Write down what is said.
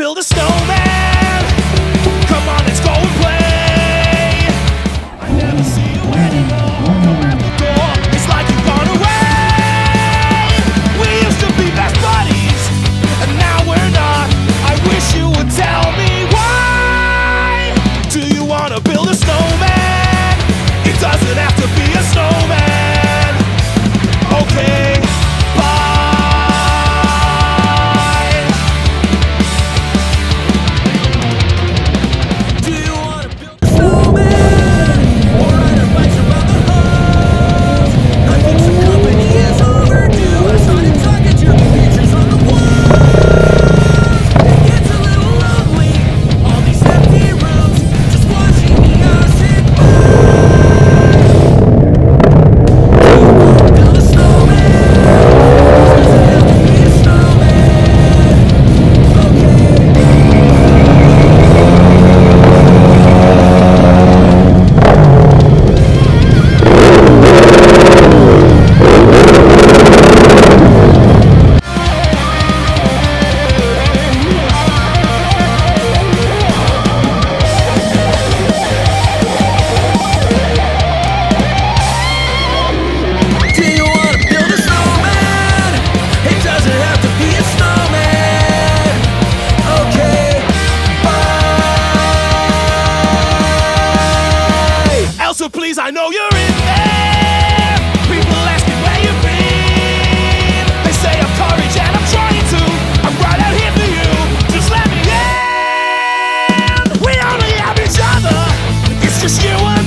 build a snowman. Come on, let's go and play. I never see you anymore. Come out the door, it's like you've gone away. We used to be best buddies, and now we're not. I wish you would tell me why. Do you wanna build a snowman? It doesn't have to be a snowman. Okay, bye. Do you wanna build a snowman? Or ride our bikes around the halls? I think some company is overdue. I started talking to the pictures on the walls. It gets a little lonely, all these empty rooms, just watching the ocean burn. Do you wanna build a snowman? Doesn't have to be a snowman. Okay. Do you wanna build a snowman? It doesn't have to be a snowman. Okay, bye. Elsa, please, I know you're in there. People ask me where you've been. They say I'm courage and I'm trying to. I'm right out here for you. Just let me in. We only have each other. It's just you and